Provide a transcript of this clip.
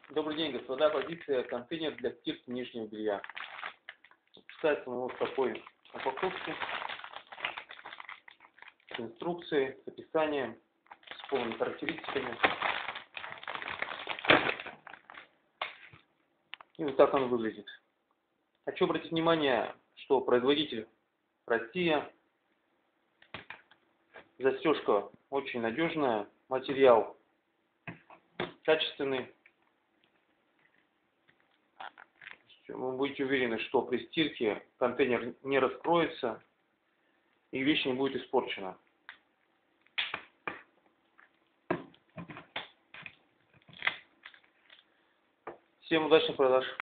Добрый день, господа. Позиция контейнер для стирки нижнего белья. Пускается он вот в такой упаковке с инструкцией, с описанием, с полными характеристиками. И вот так он выглядит. Хочу обратить внимание, что производитель Россия. Застежка очень надежная, материал качественный. Вы будете уверены, что при стирке контейнер не раскроется и вещь не будет испорчена. Всем удачных продаж!